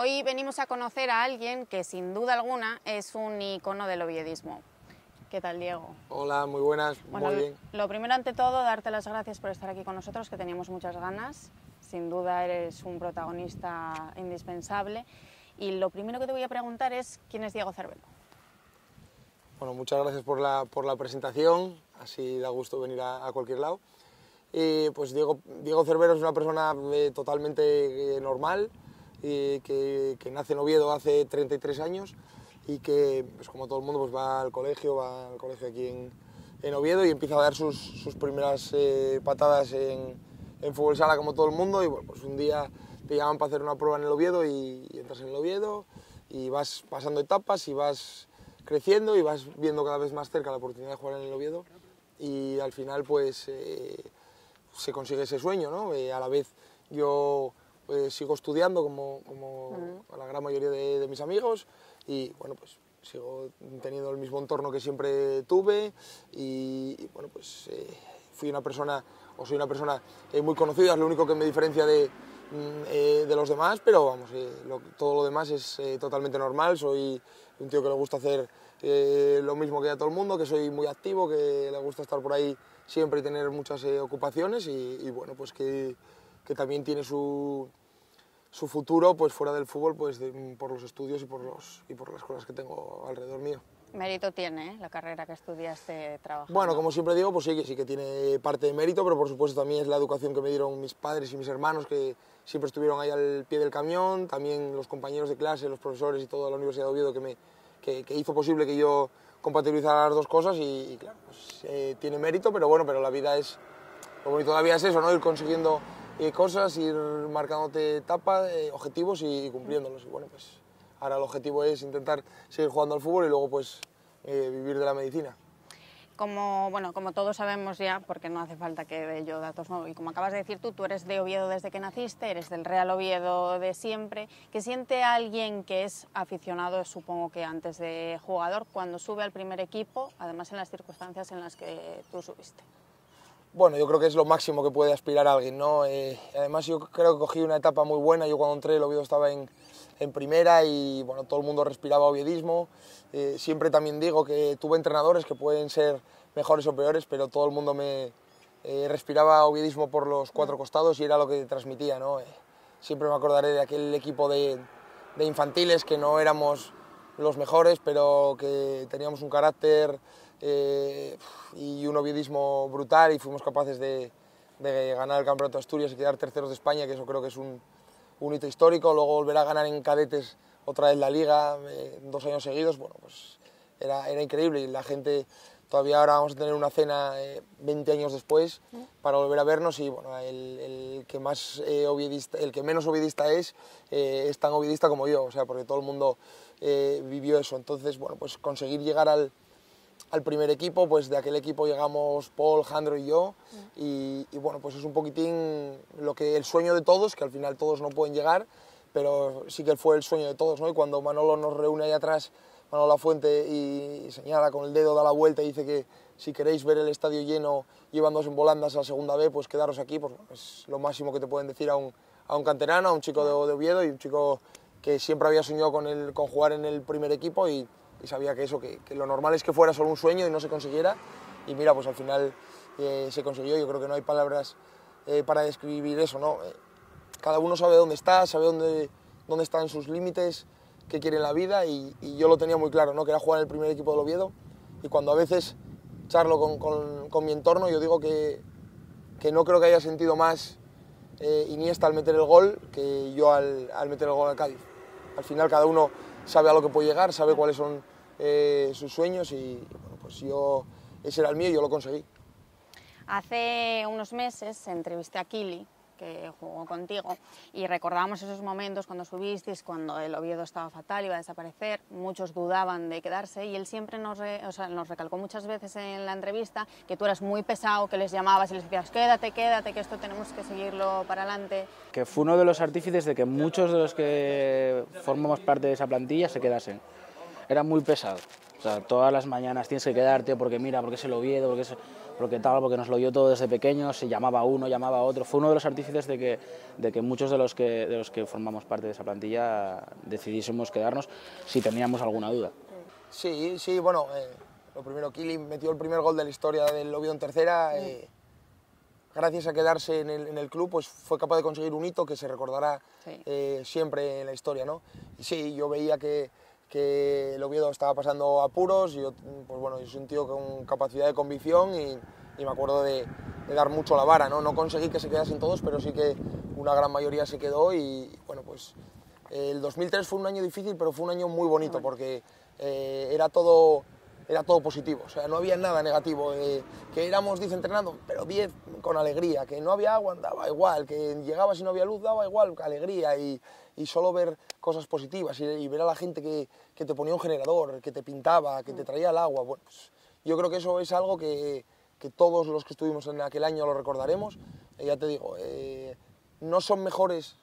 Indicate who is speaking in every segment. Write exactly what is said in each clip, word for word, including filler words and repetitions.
Speaker 1: Hoy venimos a conocer a alguien que sin duda alguna es un icono del oviedismo. ¿Qué tal, Diego?
Speaker 2: Hola, muy buenas,
Speaker 1: bueno,
Speaker 2: muy bien.
Speaker 1: Lo primero ante todo, darte las gracias por estar aquí con nosotros, que teníamos muchas ganas. Sin duda eres un protagonista indispensable. Y lo primero que te voy a preguntar es, ¿quién es Diego Cervelo?
Speaker 2: Bueno, muchas gracias por la, por la presentación, así da gusto venir a, a cualquier lado. Y pues Diego, Diego Cervero es una persona eh, totalmente eh, normal, y que, que nace en Oviedo hace treinta y tres años y que, pues como todo el mundo, pues va al colegio, va al colegio aquí en, en Oviedo y empieza a dar sus, sus primeras eh, patadas en, en fútbol sala como todo el mundo. Y bueno, pues un día te llaman para hacer una prueba en el Oviedo y, y entras en el Oviedo y vas pasando etapas y vas creciendo y vas viendo cada vez más cerca la oportunidad de jugar en el Oviedo y al final pues eh, se consigue ese sueño, ¿no? Eh, a la vez yo pues, sigo estudiando como, como uh-huh. la gran mayoría de, de mis amigos y bueno pues sigo teniendo el mismo entorno que siempre tuve y, y bueno pues eh, fui una persona o soy una persona eh, muy conocida, es lo único que me diferencia de, eh, de los demás, pero vamos, eh, lo, todo lo demás es eh, totalmente normal, soy un tío que le gusta hacer eh, lo mismo que a todo el mundo, que soy muy activo, que le gusta estar por ahí siempre y tener muchas eh, ocupaciones y, y bueno, pues que, que también tiene su, su futuro pues fuera del fútbol pues de, por los estudios y por, los, y por las cosas que tengo alrededor mío.
Speaker 1: Mérito tiene, ¿eh? La carrera que estudiaste trabajando.
Speaker 2: Bueno, como siempre digo, pues sí que, sí que tiene parte de mérito, pero por supuesto también es la educación que me dieron mis padres y mis hermanos, que siempre estuvieron ahí al pie del camión, también los compañeros de clase, los profesores y toda la Universidad de Oviedo que, me, que, que hizo posible que yo compatibilizara las dos cosas y, y claro, pues, eh, tiene mérito, pero bueno, pero la vida es, lo bonito de la vida es eso, ¿no? Ir consiguiendo eh, cosas, ir marcándote etapas, eh, objetivos y, y cumpliéndolos. Y bueno, pues ahora el objetivo es intentar seguir jugando al fútbol y luego pues eh, vivir de la medicina.
Speaker 1: Como, bueno, como todos sabemos ya, porque no hace falta que dé yo datos, ¿no? Y como acabas de decir tú, tú eres de Oviedo desde que naciste, eres del Real Oviedo de siempre. ¿Qué siente alguien que es aficionado, supongo que antes de jugador, cuando sube al primer equipo, además en las circunstancias en las que tú subiste?
Speaker 2: Bueno, yo creo que es lo máximo que puede aspirar a alguien, ¿no? Eh, además yo creo que cogí una etapa muy buena, yo cuando entré el Oviedo estaba en, en primera y bueno, todo el mundo respiraba oviedismo. Eh, siempre también digo que tuve entrenadores que pueden ser mejores o peores, pero todo el mundo me eh, respiraba oviedismo por los cuatro costados y era lo que transmitía, ¿no? Eh, siempre me acordaré de aquel equipo de, de infantiles que no éramos los mejores, pero que teníamos un carácter eh, y un oviedismo brutal y fuimos capaces de, de ganar el Campeonato de Asturias y quedar terceros de España, que eso creo que es un, un hito histórico. Luego volver a ganar en cadetes otra vez la Liga, eh, dos años seguidos, bueno, pues era, era increíble y la gente, todavía ahora vamos a tener una cena eh, veinte años después para volver a vernos y bueno, el, el, que, más, eh, oviedista, el que menos oviedista es, eh, es tan oviedista como yo, o sea, porque todo el mundo eh, vivió eso. Entonces, bueno, pues conseguir llegar al, al primer equipo, pues de aquel equipo llegamos Paul, Jandro y yo y, y bueno, pues es un poquitín lo que el sueño de todos, que al final todos no pueden llegar, pero sí que fue el sueño de todos, ¿no? Y cuando Manolo nos reúne ahí atrás, Manolo Lafuente, y, y señala con el dedo, da la vuelta y dice que si queréis ver el estadio lleno llevándoos en volandas a la segunda B, pues quedaros aquí, pues es lo máximo que te pueden decir a un, a un canterano, a un chico de, de Oviedo y un chico que siempre había soñado con, el, con jugar en el primer equipo y, y sabía que eso, que, que lo normal es que fuera solo un sueño y no se consiguiera y mira, pues al final eh, se consiguió. Yo creo que no hay palabras eh, para describir eso, ¿no? Eh, cada uno sabe dónde está, sabe dónde, dónde están sus límites, qué quiere en la vida y, y yo lo tenía muy claro, ¿no? Que era jugar en el primer equipo del Oviedo y cuando a veces charlo con, con, con mi entorno yo digo que, que no creo que haya sentido más eh, Iniesta al meter el gol que yo al, al meter el gol al Cádiz. Al final cada uno sabe a lo que puede llegar, sabe cuáles son eh, sus sueños y bueno, pues yo, ese era el mío y yo lo conseguí.
Speaker 1: Hace unos meses entrevisté a Kili, que jugó contigo, y recordábamos esos momentos cuando subisteis, cuando el Oviedo estaba fatal, iba a desaparecer, muchos dudaban de quedarse y él siempre nos, re, o sea, nos recalcó muchas veces en la entrevista que tú eras muy pesado, que les llamabas y les decías quédate, quédate, que esto tenemos que seguirlo para adelante.
Speaker 3: Que fue uno de los artífices de que muchos de los que formamos parte de esa plantilla se quedasen. Era muy pesado. O sea, todas las mañanas tienes que quedarte porque mira, porque es el Oviedo, porque, es, porque tal, porque nos lo oyó todo desde pequeños, se llamaba uno, llamaba a otro. Fue uno de los artífices de que, de que muchos de los que, de los que formamos parte de esa plantilla decidiésemos quedarnos si teníamos alguna duda.
Speaker 2: Sí, sí, bueno, eh, lo primero, Kili metió el primer gol de la historia del Oviedo en tercera. Sí. Eh, gracias a quedarse en el, en el club, pues fue capaz de conseguir un hito que se recordará sí. eh, siempre en la historia, ¿no? Y sí, yo veía que, que el Oviedo estaba pasando apuros, y yo, pues bueno, yo soy un tío con capacidad de convicción y, y me acuerdo de, de dar mucho la vara, ¿no? No conseguí que se quedasen todos, pero sí que una gran mayoría se quedó y, bueno, pues el dos mil tres fue un año difícil, pero fue un año muy bonito porque eh, era todo... era todo positivo, o sea, no había nada negativo, eh, que éramos diez entrenando, pero diez con alegría, que no había agua, daba igual, que llegabas y no había luz, daba igual, alegría, y, y solo ver cosas positivas y, y ver a la gente que, que te ponía un generador, que te pintaba, que te traía el agua. Bueno, pues, yo creo que eso es algo que, que todos los que estuvimos en aquel año lo recordaremos. Eh, ya te digo, eh, no son mejores,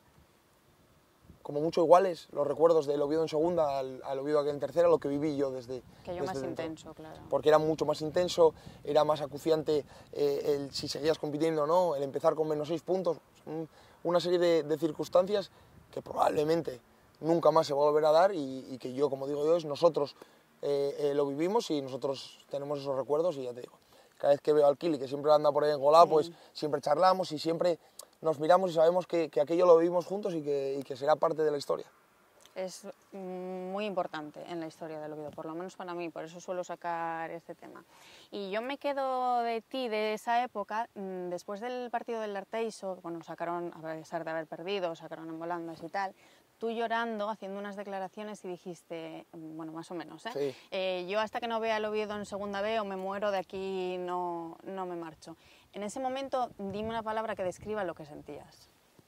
Speaker 2: como mucho iguales, los recuerdos del Oviedo en segunda al, al Oviedo en tercera, lo que viví yo desde...
Speaker 1: Que yo más dentro. Intenso, claro.
Speaker 2: Porque era mucho más intenso, era más acuciante eh, el si seguías compitiendo o no, el empezar con menos seis puntos, una serie de, de circunstancias que probablemente nunca más se volverá a dar y, y que yo, como digo yo, es nosotros eh, eh, lo vivimos y nosotros tenemos esos recuerdos y ya te digo, cada vez que veo al Kili, que siempre anda por ahí en Golá, sí. pues siempre charlamos y siempre... nos miramos y sabemos que, que aquello lo vivimos juntos y que, y que será parte de la historia.
Speaker 1: Es muy importante en la historia del Oviedo, por lo menos para mí, por eso suelo sacar este tema. Y yo me quedo de ti, de esa época, después del partido del Arteixo, bueno, sacaron, a pesar de haber perdido, sacaron en volandas y tal, tú llorando, haciendo unas declaraciones y dijiste, bueno, más o menos, ¿eh?
Speaker 2: Sí.
Speaker 1: Eh, yo hasta que no vea el Oviedo en segunda B o me muero de aquí, no, no me marcho. En ese momento, dime una palabra que describa lo que sentías.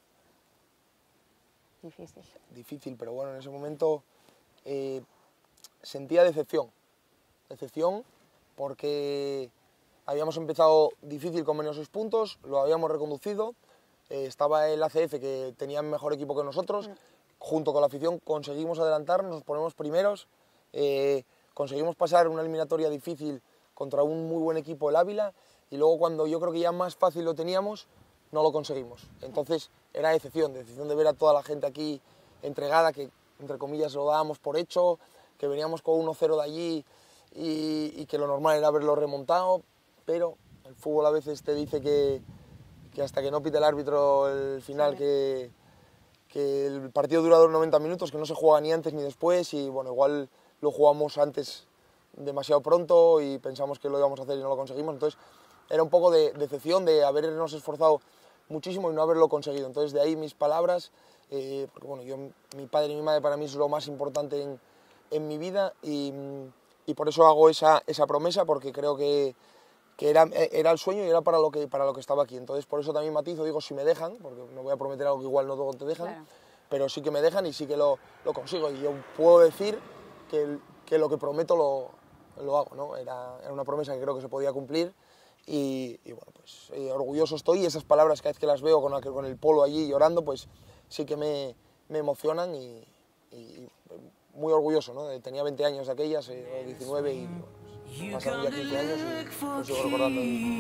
Speaker 1: Difícil.
Speaker 2: Difícil, pero bueno, en ese momento eh, sentía decepción. Decepción porque habíamos empezado difícil con menos seis puntos, lo habíamos reconducido, eh, estaba el A C F que tenía mejor equipo que nosotros, mm. junto con la afición conseguimos adelantarnos, nos ponemos primeros, eh, conseguimos pasar una eliminatoria difícil contra un muy buen equipo, el Ávila, y luego cuando yo creo que ya más fácil lo teníamos, no lo conseguimos. Entonces era decepción, decepción de ver a toda la gente aquí entregada, que entre comillas lo dábamos por hecho, que veníamos con uno cero de allí y, y que lo normal era haberlo remontado, pero el fútbol a veces te dice que, que hasta que no pite el árbitro el final, sí. que, que el partido dura noventa minutos, que no se juega ni antes ni después y bueno, igual lo jugamos antes demasiado pronto y pensamos que lo íbamos a hacer y no lo conseguimos, entonces era un poco de decepción de habernos esforzado muchísimo y no haberlo conseguido. Entonces de ahí mis palabras, eh, porque bueno, yo, mi padre y mi madre para mí es lo más importante en, en mi vida y, y por eso hago esa, esa promesa, porque creo que, que era, era el sueño y era para lo, que, para lo que estaba aquí. Entonces por eso también matizo, digo si me dejan, porque no voy a prometer algo que igual no te dejan, claro. pero sí que me dejan y sí que lo, lo consigo. Y yo puedo decir que, que lo que prometo lo, lo hago, ¿no? Era, era una promesa que creo que se podía cumplir. Y, y bueno, pues eh, orgulloso estoy y esas palabras cada vez que las veo con, la, con el polo allí llorando, pues sí que me, me emocionan y, y, y muy orgulloso, ¿no? Tenía veinte años de aquellas, eh, o diecinueve y bueno, pues, pasaron ya quince años y lo sigo recordando.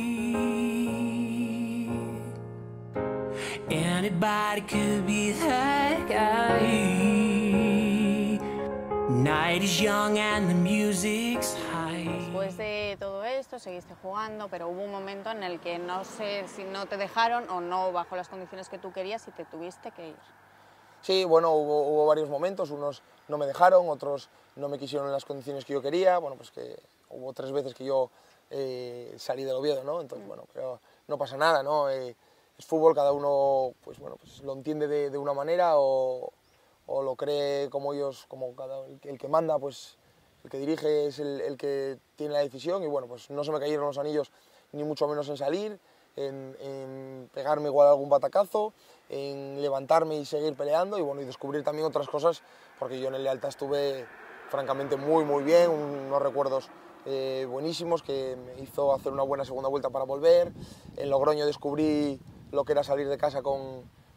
Speaker 2: Anybody could be that guy. Night is young and the music's high.
Speaker 1: Después de todo esto seguiste jugando, pero hubo un momento en el que no sé si no te dejaron o no bajo las condiciones que tú querías y te tuviste que ir.
Speaker 2: Sí, bueno, hubo, hubo varios momentos, unos no me dejaron, otros no me quisieron en las condiciones que yo quería, bueno, pues que hubo tres veces que yo eh, salí del Oviedo, ¿no? Entonces, mm. bueno, pero no pasa nada, ¿no? Eh, es fútbol, cada uno, pues bueno, pues lo entiende de, de una manera o, o lo cree como ellos, como cada, el, el que manda, pues el que dirige es el, el que tiene la decisión y bueno, pues no se me cayeron los anillos ni mucho menos en salir, en, en pegarme igual algún batacazo, en levantarme y seguir peleando y bueno, y descubrir también otras cosas, porque yo en el Lealtad estuve francamente muy muy bien, unos recuerdos eh, buenísimos que me hizo hacer una buena segunda vuelta para volver. En Logroño descubrí lo que era salir de casa con,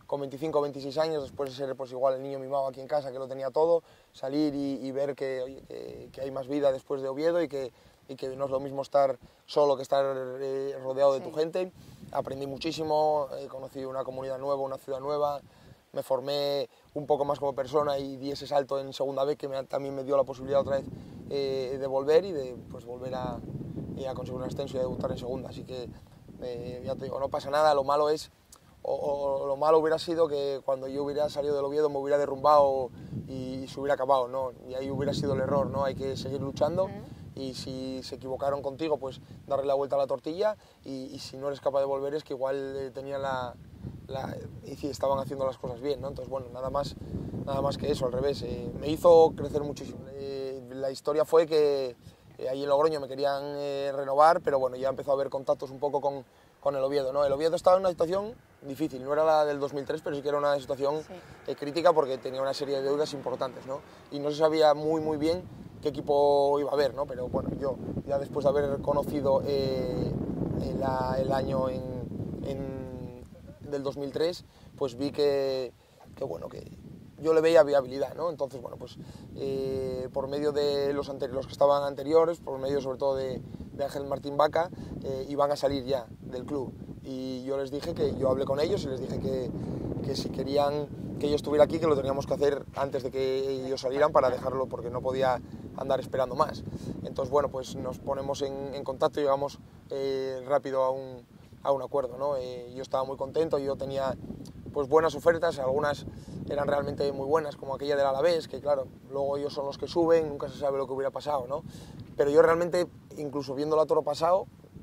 Speaker 2: con veinticinco o veintiséis años, después de ser pues igual el niño mimado aquí en casa, que lo tenía todo, salir y, y ver que, oye, que, que hay más vida después de Oviedo y que, y que no es lo mismo estar solo que estar eh, rodeado de sí. tu gente. Aprendí muchísimo, eh, conocí una comunidad nueva, una ciudad nueva, me formé un poco más como persona y di ese salto en segunda B que me, también me dio la posibilidad otra vez eh, de volver y de pues, volver a, y a conseguir un ascenso y a debutar en segunda. Así que eh, ya te digo, no pasa nada, lo malo es, o, o lo malo hubiera sido que cuando yo hubiera salido del Oviedo me hubiera derrumbado y, y se hubiera acabado, ¿no? Y ahí hubiera sido el error, ¿no? Hay que seguir luchando. Uh-huh. Y si se equivocaron contigo, pues darle la vuelta a la tortilla y, y si no eres capaz de volver es que igual eh, tenían la, la, y si estaban haciendo las cosas bien, ¿no? Entonces, bueno, nada más, nada más que eso, al revés. Eh, me hizo crecer muchísimo. Eh, la historia fue que eh, ahí en Logroño me querían eh, renovar, pero bueno, ya empezó a haber contactos un poco con, con el Oviedo, ¿no? El Oviedo estaba en una situación difícil, no era la del dos mil tres, pero sí que era una situación sí. eh, crítica porque tenía una serie de deudas importantes, ¿no? Y no se sabía muy, muy bien qué equipo iba a haber, ¿no? Pero bueno, yo ya después de haber conocido eh, la, el año en, en, del dos mil tres, pues vi que, que, bueno, que yo le veía viabilidad, ¿no? Entonces, bueno, pues eh, por medio de los, los que estaban anteriores, por medio sobre todo de, de Ángel Martín Vaca, eh, iban a salir ya del club. Y yo les dije que yo hablé con ellos y les dije que, que si querían que yo estuviera aquí, que lo teníamos que hacer antes de que ellos salieran para dejarlo, porque no podía andar esperando más. Entonces, bueno, pues nos ponemos en, en contacto y llegamos eh, rápido a un, a un acuerdo, ¿no? Eh, yo estaba muy contento, yo tenía pues buenas ofertas, algunas eran realmente muy buenas, como aquella del Alavés, que claro, luego ellos son los que suben, nunca se sabe lo que hubiera pasado, ¿no? Pero yo realmente, incluso viéndolo a toro pasado,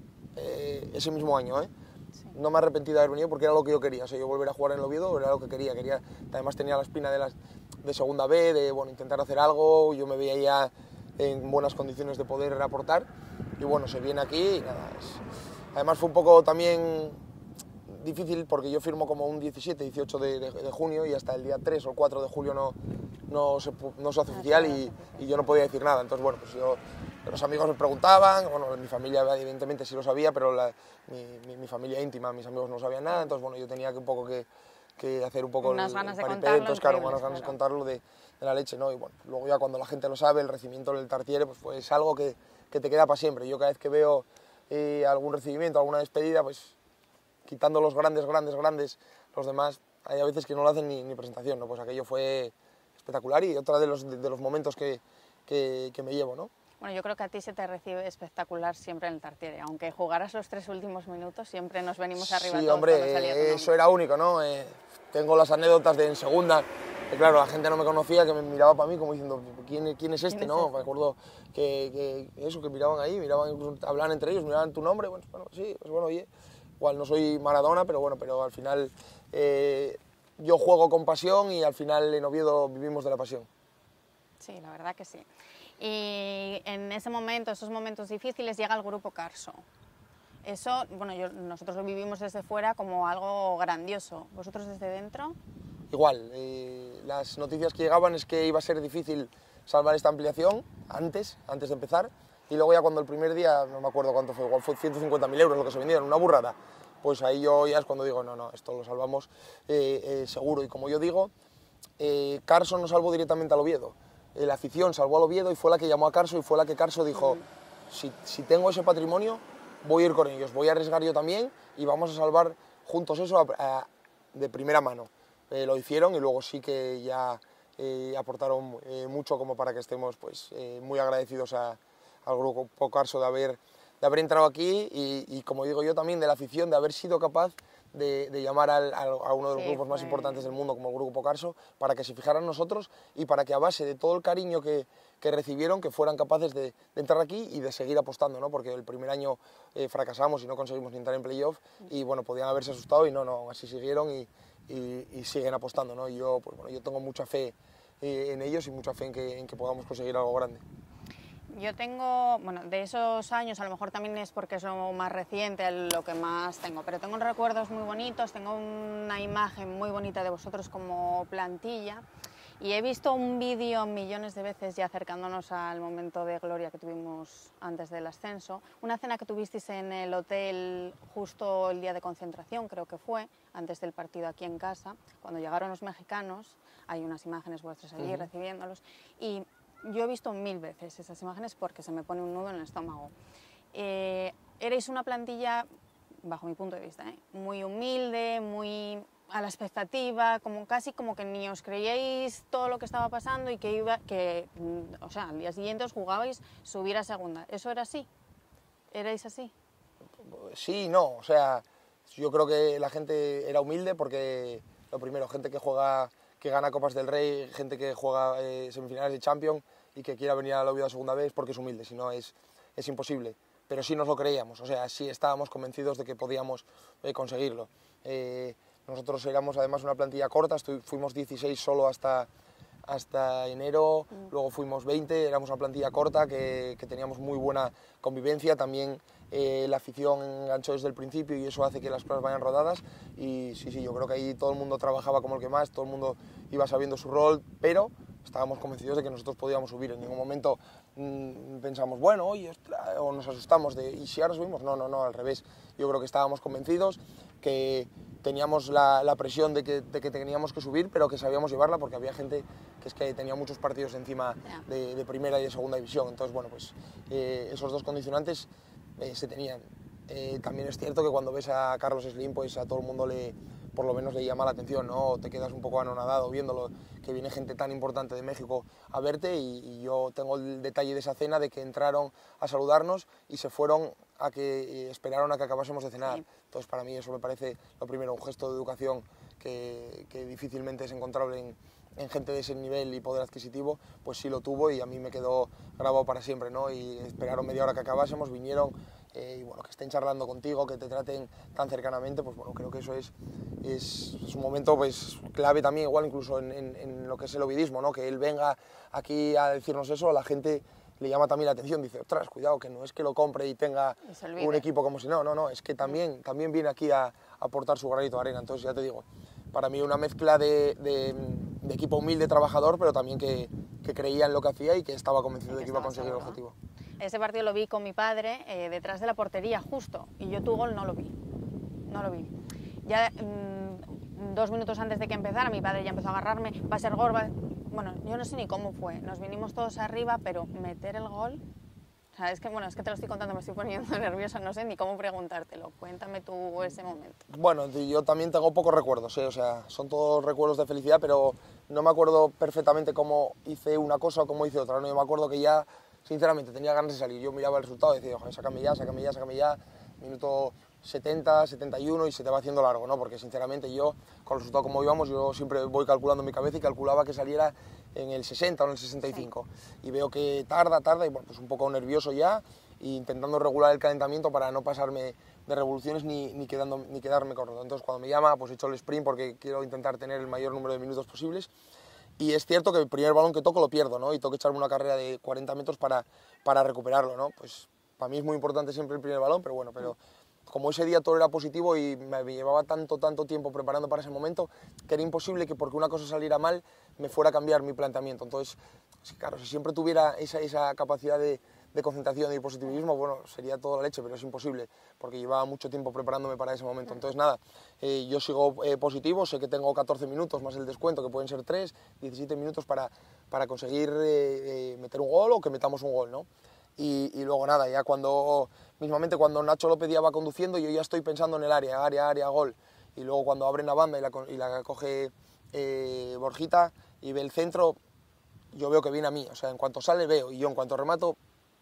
Speaker 2: eh, ese mismo año, ¿eh? No me arrepentí de haber venido porque era lo que yo quería, o sea, yo volver a jugar en el Oviedo era lo que quería, quería, además tenía la espina de, las, de segunda B, de bueno, intentar hacer algo, yo me veía ya en buenas condiciones de poder aportar y bueno, se viene aquí y nada, es... además fue un poco también difícil porque yo firmo como un diecisiete, dieciocho de, de, de junio y hasta el día tres o cuatro de julio no, no, se, no se hace oficial y, y yo no podía decir nada, entonces bueno, pues yo... Los amigos me preguntaban, bueno, mi familia evidentemente sí lo sabía, pero la, mi, mi, mi familia íntima, mis amigos no sabían nada, entonces bueno, yo tenía que un poco que, que hacer un poco
Speaker 1: unas
Speaker 2: el,
Speaker 1: ganas
Speaker 2: el
Speaker 1: de
Speaker 2: paripé,
Speaker 1: contarlo,
Speaker 2: entonces claro, unas ganas de contarlo de, de la leche, ¿no? Y bueno, luego ya cuando la gente lo sabe, el recibimiento del Tartiere, pues, pues es algo que, que te queda para siempre. Yo cada vez que veo eh, algún recibimiento, alguna despedida, pues quitando los grandes, grandes, grandes, los demás, hay a veces que no lo hacen ni, ni presentación, ¿no? Pues aquello fue espectacular y otro de los, de, de los momentos que, que, que me llevo, ¿no?
Speaker 1: Bueno, yo creo que a ti se te recibe espectacular siempre en el Tartiere, aunque jugaras los tres últimos minutos, siempre nos venimos arriba
Speaker 2: sí,
Speaker 1: todos
Speaker 2: hombre,
Speaker 1: cuando salía tu nombre.
Speaker 2: Eso era único, ¿no? Eh, tengo las anécdotas de en segunda, que claro, la gente no me conocía, que me miraba para mí como diciendo, ¿quién, quién es este? ¿Quién es ¿no? Este? Me acuerdo que, que eso, que miraban ahí, miraban, incluso hablaban entre ellos, miraban tu nombre, bueno, bueno sí, pues bueno, oye, igual no soy Maradona, pero bueno, pero al final eh, yo juego con pasión y al final en Oviedo vivimos de la pasión.
Speaker 1: Sí, la verdad que sí. Y en ese momento, esos momentos difíciles, llega el Grupo Carso. Eso, bueno, yo, nosotros lo vivimos desde fuera como algo grandioso. ¿Vosotros desde dentro?
Speaker 2: Igual, eh, las noticias que llegaban es que iba a ser difícil salvar esta ampliación antes, antes de empezar, y luego ya cuando el primer día, no me acuerdo cuánto fue, igual fue ciento cincuenta mil euros lo que se vendieron, una burrada, pues ahí yo ya es cuando digo, no, no, esto lo salvamos eh, eh, seguro, y como yo digo, eh, Carso no salvó directamente al Oviedo. La afición salvó al Oviedo y fue la que llamó a Carso y fue la que Carso dijo, si, si tengo ese patrimonio, voy a ir con ellos, voy a arriesgar yo también y vamos a salvar juntos eso a, a, de primera mano. Eh, lo hicieron y luego sí que ya eh, aportaron eh, mucho como para que estemos pues, eh, muy agradecidos a, al Grupo Carso de haber, de haber entrado aquí y, y, como digo yo, también de la afición, de haber sido capaz De, de llamar al, al, a uno de los sí, grupos más importantes del mundo como el Grupo Carso para que se fijaran en nosotros y para que a base de todo el cariño que, que recibieron que fueran capaces de, de entrar aquí y de seguir apostando, ¿no? Porque el primer año eh, fracasamos y no conseguimos ni entrar en playoff y bueno, podían haberse asustado y no, no, así siguieron y, y, y siguen apostando, ¿no? Y yo, pues, bueno, yo tengo mucha fe eh, en ellos y mucha fe en que, en que podamos conseguir algo grande.
Speaker 1: Yo tengo, bueno, de esos años, a lo mejor también es porque es lo más reciente, lo que más tengo, pero tengo recuerdos muy bonitos, tengo una imagen muy bonita de vosotros como plantilla Y he visto un vídeo millones de veces ya acercándonos al momento de gloria que tuvimos antes del ascenso, una cena que tuvisteis en el hotel justo el día de concentración, creo que fue, antes del partido aquí en casa, cuando llegaron los mexicanos, hay unas imágenes vuestras allí uh-huh. recibiéndolos, y yo he visto mil veces esas imágenes porque se me pone un nudo en el estómago. Eh, erais una plantilla, bajo mi punto de vista, ¿eh? muy humilde, muy a la expectativa, como casi como que ni os creíais todo lo que estaba pasando y que iba, que, o sea, al día siguiente os jugabais subir a segunda. ¿Eso era así? ¿Erais así?
Speaker 2: Sí, no, o sea, yo creo que la gente era humilde porque, lo primero, gente que juega, que gana Copas del Rey, gente que juega eh, semifinales de Champions y que quiera venir al Oviedo a segunda vez porque es humilde, si no es, es imposible. Pero sí nos lo creíamos, o sea, sí estábamos convencidos de que podíamos eh, conseguirlo. Eh, Nosotros éramos además una plantilla corta, fuimos dieciséis solo hasta, hasta enero, mm. luego fuimos veinte, éramos una plantilla corta que, que teníamos muy buena convivencia, también eh, la afición enganchó desde el principio y eso hace que las cosas vayan rodadas y sí, sí, yo creo que ahí todo el mundo trabajaba como el que más, todo el mundo iba sabiendo su rol, pero estábamos convencidos de que nosotros podíamos subir, en ningún momento mmm, pensamos, bueno, oye, o nos asustamos de, ¿y si ahora subimos? No, no, no, al revés, yo creo que estábamos convencidos que teníamos la, la presión de que, de que teníamos que subir, pero que sabíamos llevarla porque había gente que es que tenía muchos partidos encima de, de primera y de segunda división. Entonces, bueno, pues eh, esos dos condicionantes eh, se tenían. Eh, también es cierto que cuando ves a Carlos Slim, pues a todo el mundo le, por lo menos le llama la atención, ¿no? Te quedas un poco anonadado viéndolo, que viene gente tan importante de México a verte y, y yo tengo el detalle de esa cena de que entraron a saludarnos y se fueron a que esperaron a que acabásemos de cenar. Sí. Entonces para mí eso me parece lo primero, un gesto de educación que, que difícilmente es encontrable en, en gente de ese nivel y poder adquisitivo, pues sí lo tuvo y a mí me quedó grabado para siempre, ¿no? Y esperaron media hora que acabásemos, vinieron eh, y bueno, que estén charlando contigo, que te traten tan cercanamente, pues bueno, creo que eso es, es, es un momento pues clave también, igual incluso en, en, en lo que es el ovidismo, ¿no? Que él venga aquí a decirnos eso, a la gente le llama también la atención, dice, ostras, cuidado, que no es que lo compre y tenga y un equipo como si no, no, no, es que también, también viene aquí a, a aportar su granito de arena. Entonces ya te digo, para mí una mezcla de, de, de equipo humilde, trabajador, pero también que, que creía en lo que hacía y que estaba convencido de que iba a conseguir el objetivo.
Speaker 1: Ese partido lo vi con mi padre eh, detrás de la portería, justo, y yo tu gol no lo vi, no lo vi. Ya mmm, dos minutos antes de que empezara, mi padre ya empezó a agarrarme, va a ser gol, va... Bueno, yo no sé ni cómo fue, nos vinimos todos arriba, pero meter el gol... O sea, es que, bueno, es que te lo estoy contando, me estoy poniendo nerviosa, no sé ni cómo preguntártelo. Cuéntame tú ese momento.
Speaker 2: Bueno, yo también tengo pocos recuerdos, ¿eh? O sea, son todos recuerdos de felicidad, pero no me acuerdo perfectamente cómo hice una cosa o cómo hice otra, ¿no? Yo me acuerdo que ya, sinceramente, tenía ganas de salir. Yo miraba el resultado y decía, ojalá, sácame ya, sácame ya, sácame ya, minuto setenta, setenta y uno y se te va haciendo largo, ¿no? Porque sinceramente yo, con el resultado como íbamos, yo siempre voy calculando en mi cabeza y calculaba que saliera en el sesenta o en el sesenta y cinco. Sí. Y veo que tarda, tarda y bueno, pues un poco nervioso ya e intentando regular el calentamiento para no pasarme de revoluciones ni, ni, quedando, ni quedarme corto. Entonces cuando me llama, pues he hecho el sprint porque quiero intentar tener el mayor número de minutos posibles. Y es cierto que el primer balón que toco lo pierdo, ¿no? Y tengo que echarme una carrera de cuarenta metros para, para recuperarlo, ¿no? Pues para mí es muy importante siempre el primer balón, pero bueno, pero... como ese día todo era positivo y me llevaba tanto, tanto tiempo preparando para ese momento, que era imposible que porque una cosa saliera mal me fuera a cambiar mi planteamiento. Entonces, claro, si siempre tuviera esa, esa capacidad de, de concentración y positivismo, bueno, sería toda la leche, pero es imposible, porque llevaba mucho tiempo preparándome para ese momento. Entonces, nada, eh, yo sigo eh, positivo, sé que tengo catorce minutos más el descuento, que pueden ser tres, diecisiete minutos para, para conseguir eh, eh, meter un gol o que metamos un gol, ¿no? Y, y luego nada, ya cuando, mismamente cuando Nacho López ya va conduciendo, yo ya estoy pensando en el área, área, área, gol. Y luego cuando abren la banda y la, y la coge eh, Borjita y ve el centro, yo veo que viene a mí. O sea, en cuanto sale veo, y yo en cuanto remato,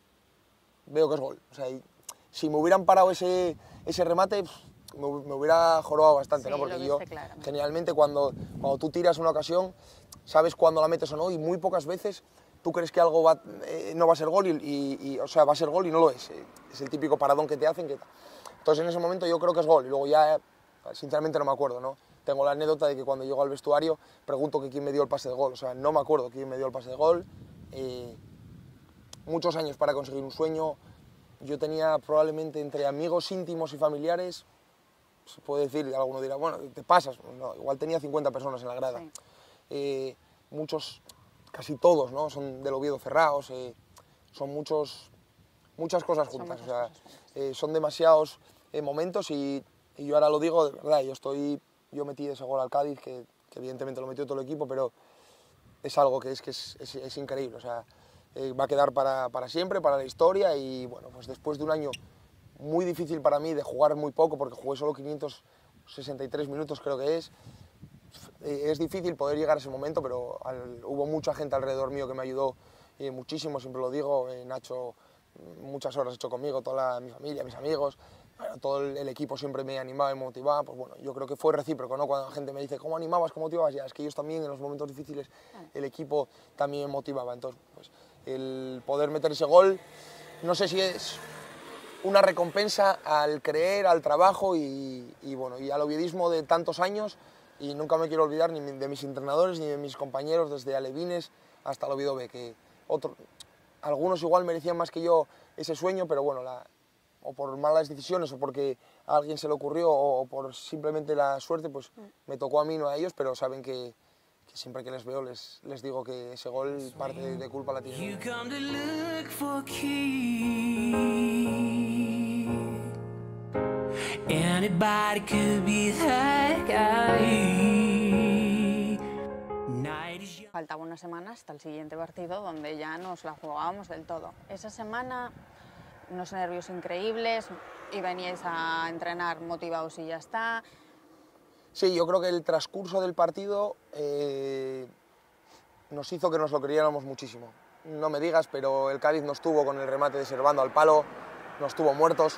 Speaker 2: veo que es gol. O sea, y, si me hubieran parado ese, ese remate, pff, me, me hubiera jorobado bastante, sí, ¿no? Porque yo, claramente. Generalmente, cuando, cuando tú tiras una ocasión, sabes cuándo la metes o no, y muy pocas veces tú crees que algo va, eh, no va a ser gol y, y, y, o sea, va a ser gol y no lo es. Eh, es el típico paradón que te hacen. Que... Entonces, en ese momento yo creo que es gol y luego ya, sinceramente, no me acuerdo, ¿no? Tengo la anécdota de que cuando llego al vestuario pregunto que quién me dio el pase de gol. O sea, no me acuerdo quién me dio el pase de gol. Eh, muchos años para conseguir un sueño. Yo tenía probablemente entre amigos íntimos y familiares, se puede decir, alguno dirá, bueno, te pasas. No, igual tenía cincuenta personas en la grada. Sí. Eh, muchos, casi todos, ¿no? Son del Oviedo cerrados, eh, son muchos, muchas cosas juntas, son, o sea, cosas eh, son demasiados eh, momentos y, y yo ahora lo digo, de verdad, yo estoy, yo metí ese gol al Cádiz, que, que evidentemente lo metió todo el equipo, pero es algo que es, que es, es, es increíble, o sea, eh, va a quedar para, para siempre, para la historia y bueno, pues después de un año muy difícil para mí, de jugar muy poco, porque jugué solo quinientos sesenta y tres minutos creo que es, eh, es difícil poder llegar a ese momento, pero al, hubo mucha gente alrededor mío que me ayudó eh, muchísimo, siempre lo digo, eh, Nacho muchas horas hecho conmigo, toda la, mi familia, mis amigos, bueno, todo el, el equipo siempre me animaba y me motivaba, pues bueno, yo creo que fue recíproco, ¿no? Cuando la gente me dice, ¿cómo animabas, cómo motivabas? Ya, es que ellos también en los momentos difíciles, el equipo también me motivaba, entonces, pues, el poder meter ese gol, no sé si es una recompensa al creer, al trabajo y, y, bueno, y al oviedismo de tantos años, y nunca me quiero olvidar ni de mis entrenadores ni de mis compañeros, desde Alevines hasta el Oviedo B, que otro, algunos igual merecían más que yo ese sueño, pero bueno, la, o por malas decisiones o porque a alguien se le ocurrió o por simplemente la suerte, pues me tocó a mí, no a ellos, pero saben que, que siempre que les veo les, les digo que ese gol parte de, de culpa la tiene.
Speaker 1: Faltaba una semana hasta el siguiente partido donde ya nos la jugábamos del todo. Esa semana unos nervios increíbles y veníais a entrenar motivados y ya está.
Speaker 2: Sí, yo creo que el transcurso del partido eh, nos hizo que nos lo creyéramos muchísimo. No me digas, pero el Cádiz nos tuvo con el remate de Servando al palo, nos tuvo muertos,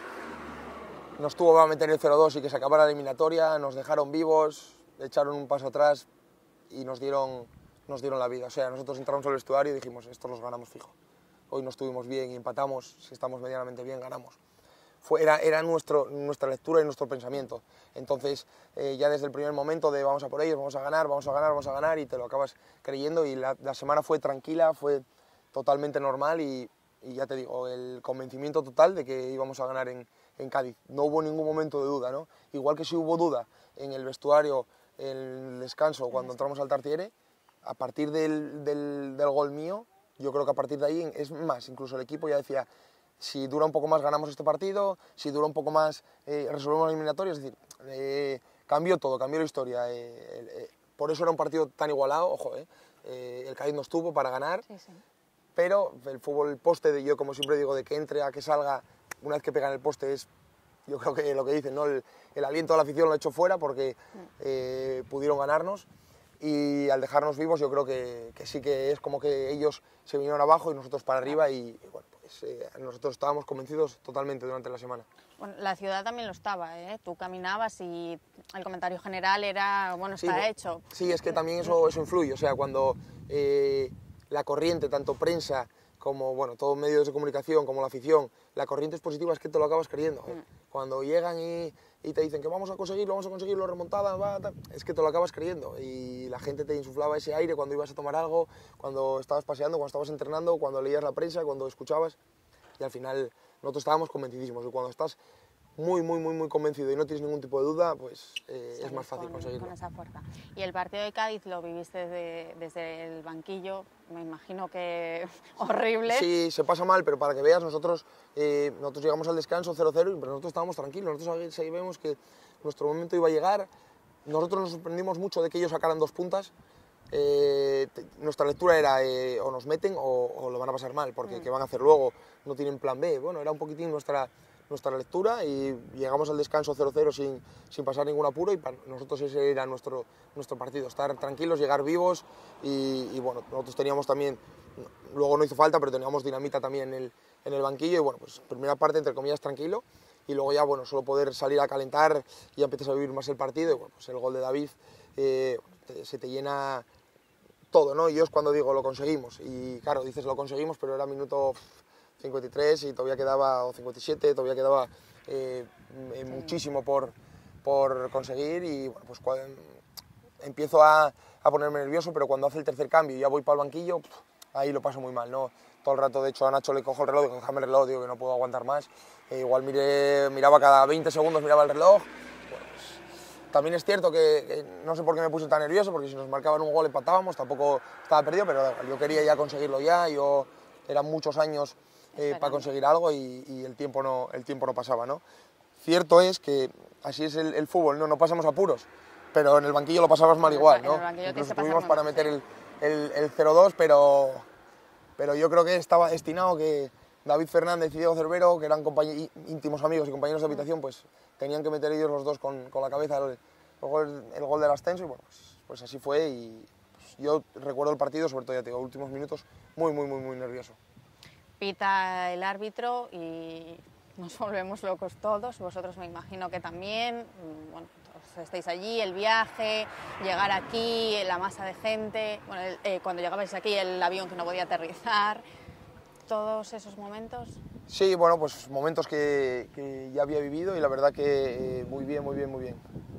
Speaker 2: nos tuvo para meter el cero dos y que se acabara la eliminatoria, nos dejaron vivos, echaron un paso atrás y nos dieron, nos dieron la vida. O sea, nosotros entramos al vestuario y dijimos, estos los ganamos fijo. Hoy no estuvimos bien y empatamos, si estamos medianamente bien, ganamos. Fue, era era nuestro, nuestra lectura y nuestro pensamiento. Entonces, eh, ya desde el primer momento de vamos a por ellos, vamos a ganar, vamos a ganar, vamos a ganar, y te lo acabas creyendo, y la, la semana fue tranquila, fue totalmente normal, y, y ya te digo, el convencimiento total de que íbamos a ganar en, en Cádiz. No hubo ningún momento de duda, ¿no? Igual que si hubo duda en el vestuario, en el descanso, cuando entramos al Tartiere, a partir del, del, del gol mío, yo creo que a partir de ahí, es más, incluso el equipo ya decía, si dura un poco más ganamos este partido, si dura un poco más eh, resolvemos la eliminatoria, es decir, eh, cambió todo, cambió la historia. Eh, eh, por eso era un partido tan igualado, ojo, eh, eh, el Cádiz nos tuvo para ganar, sí, sí. Pero el fútbol, el poste, de yo como siempre digo, de que entre a que salga, una vez que pega en el poste es, yo creo que lo que dicen, ¿no? el, el aliento de la afición lo ha hecho fuera porque eh, pudieron ganarnos. Y al dejarnos vivos yo creo que, que sí que es como que ellos se vinieron abajo y nosotros para arriba, y, y bueno, pues eh, nosotros estábamos convencidos totalmente durante la semana.
Speaker 1: Bueno, la ciudad también lo estaba, ¿eh? Tú caminabas y el comentario general era, bueno, está
Speaker 2: sí,
Speaker 1: hecho.
Speaker 2: Sí, es que también eso, eso influye, o sea, cuando eh, la corriente, tanto prensa como bueno, todos medios de comunicación, como la afición, la corriente es positiva, es que te lo acabas creyendo. ¿eh? Mm. Cuando llegan y, y te dicen que vamos a conseguirlo, vamos a conseguirlo, remontada, va, ta, es que te lo acabas creyendo. Y la gente te insuflaba ese aire cuando ibas a tomar algo, cuando estabas paseando, cuando estabas entrenando, cuando leías la prensa, cuando escuchabas. Y al final nosotros estábamos convencidísimos. Y cuando estás muy, muy, muy, muy convencido y no tienes ningún tipo de duda, pues eh, es más fácil
Speaker 1: con,
Speaker 2: conseguirlo.
Speaker 1: Con esa fuerza. Y el partido de Cádiz lo viviste desde, desde el banquillo, me imagino que horrible.
Speaker 2: Sí, se pasa mal, pero para que veas, nosotros, eh, nosotros llegamos al descanso cero cero, pero nosotros estábamos tranquilos, nosotros sabíamos que nuestro momento iba a llegar. Nosotros nos sorprendimos mucho de que ellos sacaran dos puntas. Eh, nuestra lectura era eh, o nos meten o, o lo van a pasar mal, porque mm. ¿qué van a hacer luego? No tienen plan B. Bueno, era un poquitín nuestra... nuestra lectura, y llegamos al descanso cero cero sin, sin pasar ningún apuro, y para nosotros ese era nuestro, nuestro partido, estar tranquilos, llegar vivos, y, y bueno, nosotros teníamos también, luego no hizo falta, pero teníamos dinamita también en el, en el banquillo, y bueno, pues primera parte entre comillas tranquilo, y luego ya bueno, solo poder salir a calentar y ya empiezas a vivir más el partido, y bueno, pues el gol de David eh, te, se te llena todo, ¿no? Y yo es cuando digo lo conseguimos, y claro, dices lo conseguimos, pero era minuto cincuenta y tres y todavía quedaba, o cincuenta y siete, todavía quedaba eh, sí. muchísimo por, por conseguir, y bueno, pues cuando, empiezo a, a ponerme nervioso, pero cuando hace el tercer cambio y ya voy para el banquillo, pff, ahí lo paso muy mal, ¿no? Todo el rato, de hecho, a Nacho le cojo el reloj, digo, déjame el reloj, digo que no puedo aguantar más, e igual miré, miraba cada veinte segundos, miraba el reloj, bueno, pues, también es cierto que, que no sé por qué me puse tan nervioso, porque si nos marcaban un gol empatábamos, tampoco estaba perdido, pero yo quería ya conseguirlo ya, yo eran muchos años eh, para conseguir algo y, y el, tiempo no, el tiempo no pasaba, ¿no? Cierto es que así es el, el fútbol, ¿no? No pasamos apuros, pero en el banquillo lo pasabas mal igual, ¿no? Incluso tuvimos para meter el, el, el cero dos, pero, pero yo creo que estaba destinado que David Fernández y Diego Cervero, que eran íntimos amigos y compañeros de habitación, pues tenían que meter ellos los dos con, con la cabeza el, el, gol, el gol del ascenso y bueno, pues, pues así fue y pues yo recuerdo el partido, sobre todo ya te digo, últimos minutos, muy, muy, muy, muy nervioso.
Speaker 1: Pita el árbitro y nos volvemos locos todos, vosotros me imagino que también, bueno, estáis allí, el viaje, llegar aquí, la masa de gente, bueno, el, eh, cuando llegabais aquí el avión que no podía aterrizar, todos esos momentos.
Speaker 2: Sí, bueno, pues momentos que, que ya había vivido y la verdad que eh, muy bien, muy bien, muy bien.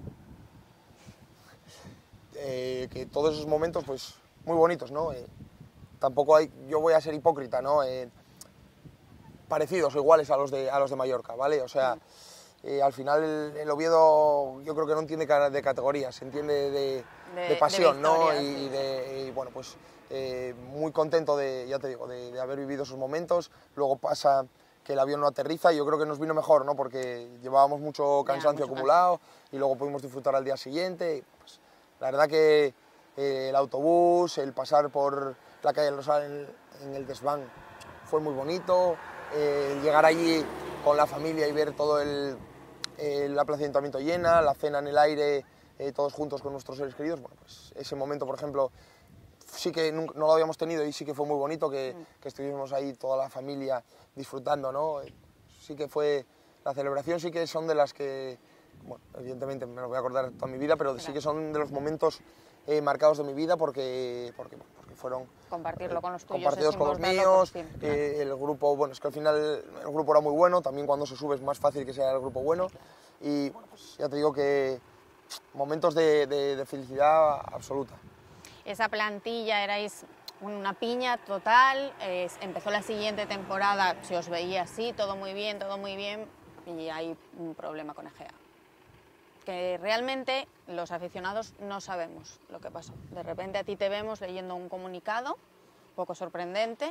Speaker 2: Eh, que todos esos momentos, pues, muy bonitos, ¿no? Eh, tampoco hay, yo voy a ser hipócrita, ¿no? Eh, parecidos o iguales a los de, a los de Mallorca, ¿vale? O sea, eh, al final el, el Oviedo yo creo que no entiende de categorías, se entiende de, de, de pasión, de victoria, ¿no? Y, sí. de, y bueno, pues eh, muy contento de, ya te digo, de, de haber vivido esos momentos. Luego pasa que el avión no aterriza y yo creo que nos vino mejor, ¿no? Porque llevábamos mucho cansancio ya, mucho acumulado cansancio. Y luego pudimos disfrutar al día siguiente. Y, pues, la verdad que eh, el autobús, el pasar por la calle del Rosal en, en el desván fue muy bonito. Eh, llegar allí con la familia y ver todo el, el, la plaza de ayuntamiento llena, la cena en el aire, eh, todos juntos con nuestros seres queridos, bueno, pues ese momento, por ejemplo, sí que no, no lo habíamos tenido y sí que fue muy bonito que, mm. que estuvimos ahí toda la familia disfrutando, ¿no? Sí que fue, la celebración sí que son de las que, bueno, evidentemente me lo voy a acordar toda mi vida, pero claro. Sí que son de los momentos eh, marcados de mi vida porque, porque, porque fueron
Speaker 1: compartirlo con los tuyos,
Speaker 2: compartidos con los míos, eh, el grupo, bueno, es que al final el grupo era muy bueno, también cuando se sube es más fácil que sea el grupo bueno y bueno, pues ya te digo que momentos de, de, de felicidad absoluta.
Speaker 1: Esa plantilla erais una piña total, eh, empezó la siguiente temporada, se os veía así, todo muy bien, todo muy bien y hay un problema con Egea. Que realmente los aficionados no sabemos lo que pasó. De repente a ti te vemos leyendo un comunicado, un poco sorprendente.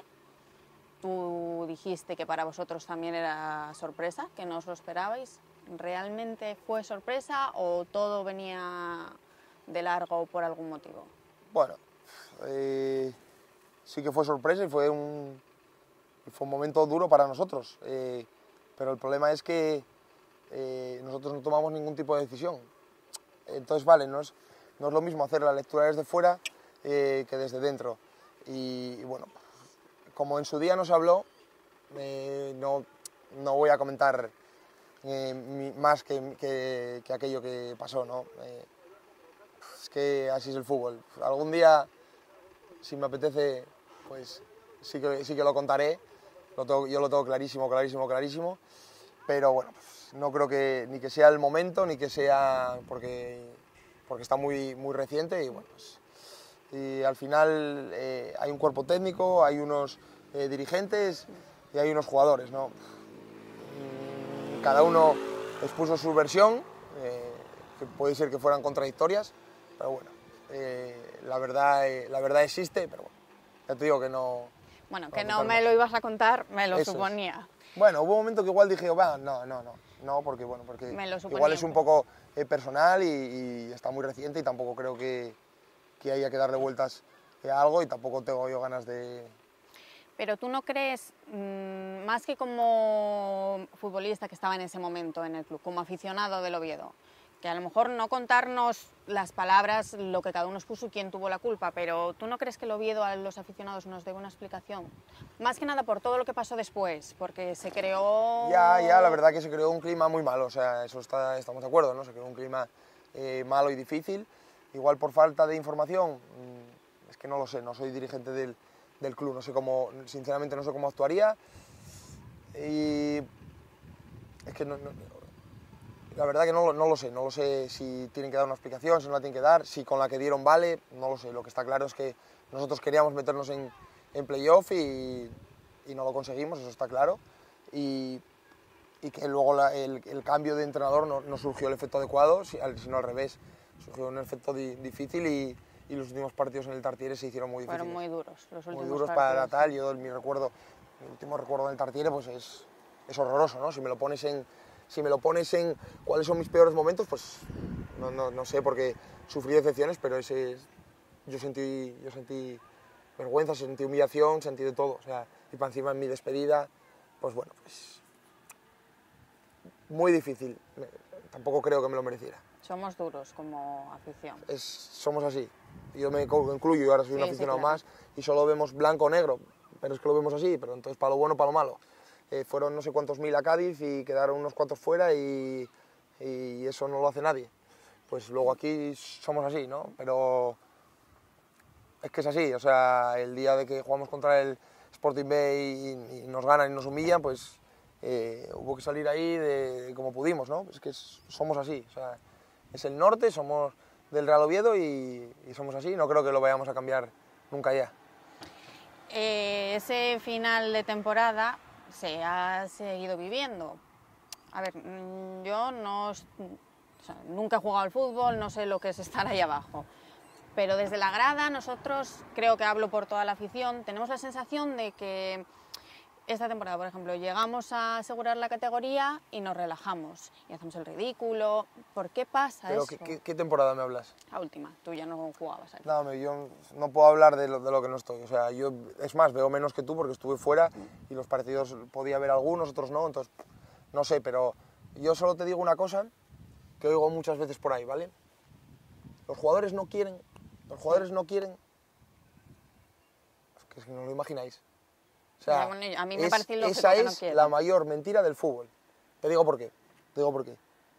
Speaker 1: Tú dijiste que para vosotros también era sorpresa, que no os lo esperabais. ¿Realmente fue sorpresa o todo venía de largo por algún motivo?
Speaker 2: Bueno, eh, sí que fue sorpresa y fue un, fue un momento duro para nosotros. Eh, pero el problema es que Eh, nosotros no tomamos ningún tipo de decisión. Entonces, vale, no es, no es lo mismo hacer la lectura desde fuera eh, que desde dentro. Y, y bueno, como en su día nos habló, eh, no, no voy a comentar eh, mi, más que, que, que aquello que pasó, ¿no? Eh, es que así es el fútbol. Algún día, si me apetece, pues sí que, sí que lo contaré. Lo tengo, yo lo tengo clarísimo, clarísimo, clarísimo. Pero bueno, pues no creo que ni que sea el momento, ni que sea porque, porque está muy, muy reciente y bueno, pues, y al final eh, hay un cuerpo técnico, hay unos eh, dirigentes y hay unos jugadores, ¿no? Cada uno expuso su versión, eh, que puede ser que fueran contradictorias, pero bueno, eh, la, verdad, eh, la verdad existe, pero bueno, ya te digo que no...
Speaker 1: Bueno, que no me lo ibas a contar, me lo
Speaker 2: Eso
Speaker 1: suponía.
Speaker 2: Es. Bueno, hubo un momento que igual dije, va, no, no, no, no, porque bueno, porque igual es un poco eh, personal y, y está muy reciente y tampoco creo que, que haya que darle vueltas a algo y tampoco tengo yo ganas de...
Speaker 1: Pero tú no crees, mmm, más que como futbolista que estaba en ese momento en el club, como aficionado del Oviedo, que a lo mejor no contarnos las palabras, lo que cada uno expuso y quién tuvo la culpa, pero ¿tú no crees que el Oviedo a los aficionados nos debe una explicación? Más que nada por todo lo que pasó después, porque se creó...
Speaker 2: Ya, ya, la verdad que se creó un clima muy malo, o sea, eso está, estamos de acuerdo, ¿no? Se creó un clima eh, malo y difícil, igual por falta de información, mmm, es que no lo sé, no soy dirigente del, del club, no sé cómo, sinceramente no sé cómo actuaría y es que no, no, la verdad que no, no lo sé, no lo sé si tienen que dar una explicación, si no la tienen que dar, si con la que dieron vale, no lo sé, lo que está claro es que nosotros queríamos meternos en, en playoff y, y no lo conseguimos, eso está claro, y y que luego la, el, el cambio de entrenador no, no surgió el efecto adecuado, sino al revés, surgió un efecto di, difícil y, y los últimos partidos en el Tartiere se hicieron muy difíciles.
Speaker 1: Fueron muy duros los últimos
Speaker 2: Muy duros
Speaker 1: partidos.
Speaker 2: para tal, yo mi recuerdo, mi último recuerdo del Tartiere pues es, es horroroso, ¿no? Si me lo pones en, si me lo pones en cuáles son mis peores momentos, pues no, no, no sé, porque sufrí decepciones, pero ese es, yo sentí, yo sentí vergüenza, sentí humillación, sentí de todo, o sea, y para encima en mi despedida, pues bueno, pues muy difícil, tampoco creo que me lo mereciera.
Speaker 1: Somos duros como afición.
Speaker 2: Es, somos así, yo me incluyo, yo ahora soy un
Speaker 1: Sí,
Speaker 2: aficionado
Speaker 1: sí, claro.
Speaker 2: más y solo vemos blanco o negro, pero es que lo vemos así, pero entonces para lo bueno, para lo malo. Eh, fueron no sé cuántos mil a Cádiz y quedaron unos cuantos fuera y, y eso no lo hace nadie. Pues luego aquí somos así, ¿no? Pero es que es así, o sea, el día de que jugamos contra el Sporting B y, y nos ganan y nos humillan, pues eh, hubo que salir ahí de, de como pudimos, ¿no? Es que es, somos así, o sea, es el norte, somos del Real Oviedo y, y somos así, no creo que lo vayamos a cambiar nunca ya.
Speaker 1: Eh, ese final de temporada se ha seguido viviendo. A ver, yo no, o sea, nunca he jugado al fútbol, no sé lo que es estar ahí abajo, pero desde la grada nosotros, creo que hablo por toda la afición, tenemos la sensación de que esta temporada, por ejemplo, llegamos a asegurar la categoría y nos relajamos y hacemos el ridículo. ¿Por qué pasa
Speaker 2: Pero
Speaker 1: eso?
Speaker 2: ¿qué, qué, ¿qué temporada me hablas?
Speaker 1: La última, tú ya no jugabas aquí.
Speaker 2: No, yo no puedo hablar de lo, de lo que no estoy. O sea, yo, es más, veo menos que tú porque estuve fuera y los partidos podía ver algunos, otros no, entonces no sé, pero yo solo te digo una cosa que oigo muchas veces por ahí, ¿vale? Los jugadores no quieren, los jugadores no quieren, es que no lo imagináis. O sea,
Speaker 1: bueno, a mí me
Speaker 2: es,
Speaker 1: parece lógico
Speaker 2: esa
Speaker 1: que no
Speaker 2: es
Speaker 1: quieren.
Speaker 2: la mayor mentira del fútbol. Te digo por qué, te digo por qué.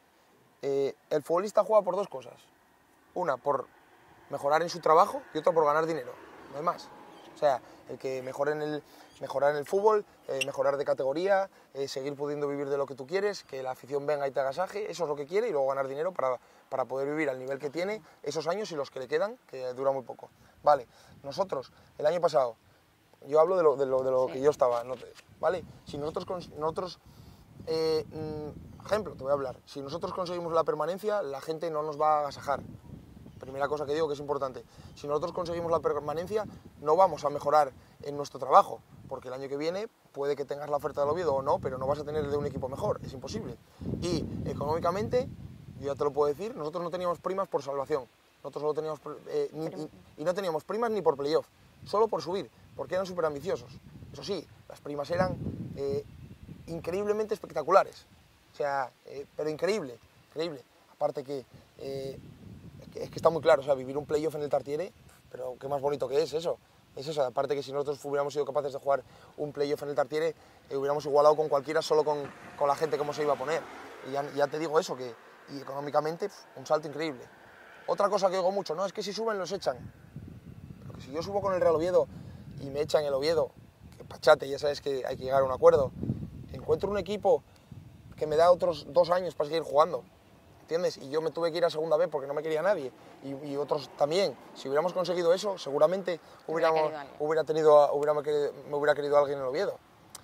Speaker 2: Eh, el futbolista juega por dos cosas. Una, por mejorar en su trabajo y otra, por ganar dinero. No hay más. O sea, el que mejore en el, mejorar en el fútbol, eh, mejorar de categoría, eh, seguir pudiendo vivir de lo que tú quieres, que la afición venga y te agasaje, eso es lo que quiere, y luego ganar dinero para, para poder vivir al nivel que tiene esos años y los que le quedan, que dura muy poco. Vale, nosotros, el año pasado, yo hablo de lo, de lo, de lo
Speaker 1: Sí.
Speaker 2: que yo estaba, ¿no? ¿Vale? Si nosotros, nosotros eh, ejemplo, te voy a hablar, si nosotros conseguimos la permanencia, la gente no nos va a agasajar. Primera cosa que digo que es importante. Si nosotros conseguimos la permanencia, no vamos a mejorar en nuestro trabajo, porque el año que viene puede que tengas la oferta del Oviedo o no, pero no vas a tener de un equipo mejor, es imposible. Y económicamente, yo ya te lo puedo decir, nosotros no teníamos primas por salvación, nosotros solo teníamos, eh, ni, y, y no teníamos primas ni por playoff, solo por subir, porque eran súper ambiciosos. Eso sí, las primas eran eh, increíblemente espectaculares, o sea, eh, pero increíble, increíble. Aparte que... Eh, es que está muy claro, o sea, vivir un playoff en el Tartiere, pero qué más bonito que es eso. Es eso, aparte que si nosotros hubiéramos sido capaces de jugar un playoff en el Tartiere, eh, hubiéramos igualado con cualquiera solo con, con la gente como se iba a poner. Y ya, ya te digo eso, que y económicamente pff, un salto increíble. Otra cosa que oigo mucho, no, es que si suben los echan. Pero que si yo subo con el Real Oviedo y me echan el Oviedo, que pachate, ya sabes que hay que llegar a un acuerdo, encuentro un equipo que me da otros dos años para seguir jugando. ¿Entiendes? Y yo me tuve que ir a segunda B porque no me quería nadie. Y, y otros también. Si hubiéramos conseguido eso, seguramente hubiéramos, hubiera tenido, hubiera, me hubiera querido alguien en el Oviedo.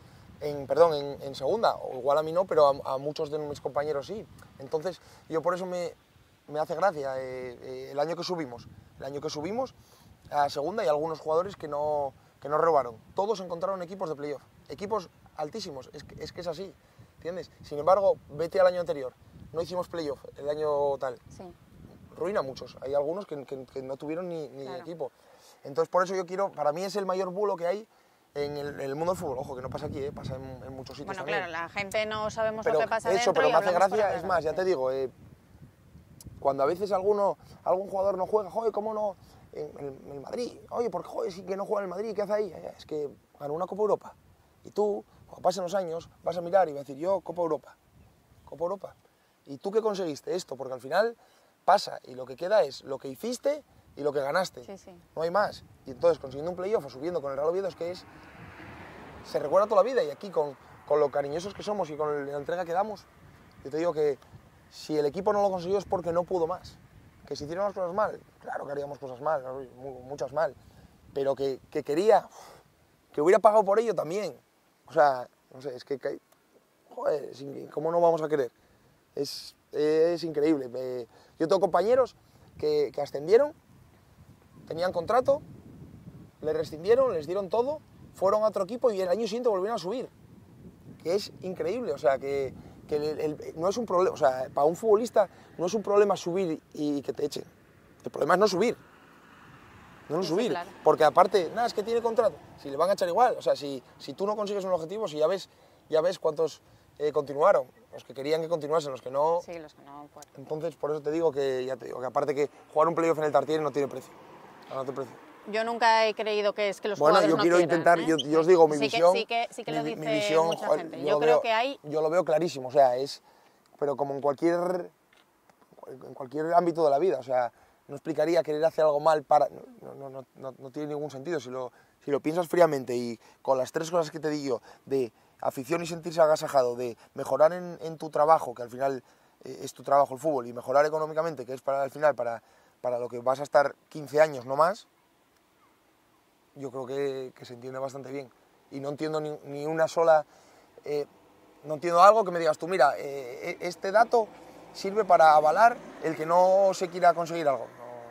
Speaker 2: En, perdón, en, en segunda. O igual a mí no, pero a, a muchos de mis compañeros sí. Entonces, yo por eso me, me hace gracia eh, eh, el año que subimos. El año que subimos a segunda, y algunos jugadores que no, que no robaron. Todos encontraron equipos de playoff. Equipos altísimos. Es que, es que es así. ¿Entiendes? Sin embargo, vete al año anterior. No hicimos playoff el año tal.
Speaker 1: Sí.
Speaker 2: Ruina a muchos. Hay algunos que, que, que no tuvieron ni, ni
Speaker 1: Claro.
Speaker 2: equipo. Entonces, por eso yo quiero, para mí es el mayor bulo que hay en el, en el mundo del fútbol. Ojo, que no pasa aquí, ¿eh? Pasa en, en muchos sitios
Speaker 1: Bueno,
Speaker 2: también.
Speaker 1: claro, la gente no sabemos
Speaker 2: Pero
Speaker 1: lo que pasa
Speaker 2: eso,
Speaker 1: dentro
Speaker 2: pero
Speaker 1: y
Speaker 2: me hace
Speaker 1: hablamos por
Speaker 2: gracia, es
Speaker 1: afuera,
Speaker 2: más, ya
Speaker 1: sí.
Speaker 2: te digo, eh, cuando a veces alguno, algún jugador no juega, joder, ¿cómo no? En, en- en el Madrid, oye, ¿por qué joder, sí que no juega en el Madrid? ¿Qué hace ahí? Es que ganó una Copa Europa. Y tú, cuando pasen los años, vas a mirar y vas a decir, yo, Copa Europa. Copa Europa. ¿Y tú qué conseguiste? Esto, porque al final pasa y lo que queda es lo que hiciste y lo que ganaste.
Speaker 1: Sí, sí.
Speaker 2: No hay más. Y entonces, consiguiendo un playoff o subiendo con el Real Oviedo, es que es, se recuerda toda la vida. Y aquí, con, con lo cariñosos que somos y con la entrega que damos, yo te digo que si el equipo no lo consiguió es porque no pudo más. Que si hicieron las cosas mal, claro que haríamos cosas mal, mu- muchas mal. Pero que, que quería, que hubiera pagado por ello también. O sea, no sé, es que, que joder, es ¿cómo no vamos a querer? Es, es increíble. Eh, yo tengo compañeros que, que ascendieron, tenían contrato, les rescindieron, les dieron todo, fueron a otro equipo y el año siguiente volvieron a subir. Que es increíble, o sea, que, que el, el, no es un problema, o sea, para un futbolista no es un problema subir y, y que te echen. El problema es no subir. No, no
Speaker 1: sí,
Speaker 2: subir,
Speaker 1: sí, claro.
Speaker 2: porque aparte, nada, es que tiene contrato, si le van a echar igual, o sea, si, si tú no consigues un objetivo, si ya ves, ya ves cuántos eh, continuaron, los que querían que continuasen, los que no...
Speaker 1: Sí, los que no fueron.
Speaker 2: Entonces, por eso te digo que, ya te digo, que aparte que jugar un playoff en el Tartiere no tiene precio, no tiene precio.
Speaker 1: Yo nunca he creído que es que los
Speaker 2: bueno,
Speaker 1: jugadores
Speaker 2: yo
Speaker 1: no
Speaker 2: quiero
Speaker 1: quieran,
Speaker 2: intentar,
Speaker 1: ¿eh?
Speaker 2: yo, yo os digo, mi
Speaker 1: sí
Speaker 2: visión...
Speaker 1: Que, sí, que, sí que lo
Speaker 2: mi,
Speaker 1: dice
Speaker 2: mi visión,
Speaker 1: mucha
Speaker 2: joder,
Speaker 1: gente.
Speaker 2: Yo,
Speaker 1: Yo
Speaker 2: lo
Speaker 1: creo
Speaker 2: veo,
Speaker 1: que hay...
Speaker 2: Yo lo veo clarísimo, o sea, es... Pero como en cualquier, en cualquier ámbito de la vida, o sea, no explicaría querer hacer algo mal para... No, no, no, no, no tiene ningún sentido, si lo, si lo piensas fríamente y con las tres cosas que te digo, de afición y sentirse agasajado, de mejorar en, en tu trabajo, que al final eh, es tu trabajo el fútbol, y mejorar económicamente, que es para al final para, para lo que vas a estar quince años, no más, yo creo que, que se entiende bastante bien. Y no entiendo ni, ni una sola... Eh, no entiendo algo que me digas tú, mira, eh, este dato sirve para avalar el que no se quiera conseguir algo.